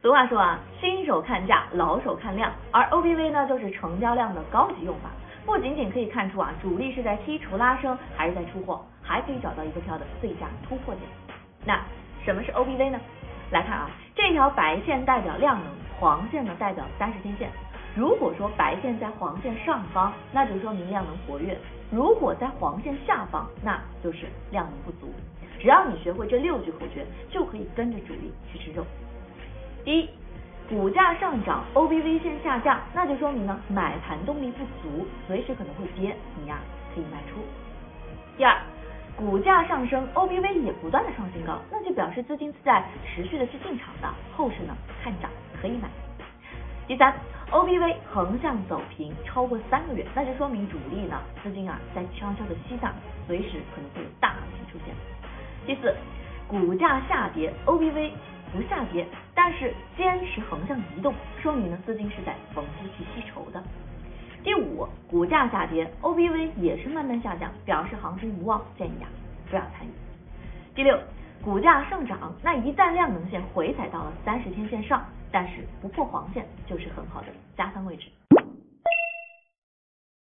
俗话说啊，新手看价，老手看量，而 OBV 呢就是成交量的高级用法，不仅仅可以看出啊主力是在剔除拉升还是在出货，还可以找到一个票的最佳突破点。那什么是 OBV 呢？来看啊，这条白线代表量能，黄线呢代表30天线。如果说白线在黄线上方，那就说明量能活跃；如果在黄线下方，那就是量能不足。只要你学会这6句口诀，就可以跟着主力去吃肉。第一，股价上涨 ，OBV 线下降，那就说明呢买盘动力不足，随时可能会跌，你呀可以卖出。第二，股价上升 ，OBV 也不断的创新高，那就表示资金在持续的去进场的，后市呢看涨可以买。第三 ，OBV 横向走平超过3个月，那就说明主力呢资金啊在悄悄的吸纳，随时可能会有大行情出现。第四，股价下跌 ，OBV 不下跌，但是坚持横向移动，说明呢资金是在逢低去吸筹的。第五，股价下跌 ，OBV 也是慢慢下降，表示行情无望，建议啊不要参与。第六，股价上涨，那一旦量能线回踩到了30天线上，但是不破黄线，就是很好的加仓位置。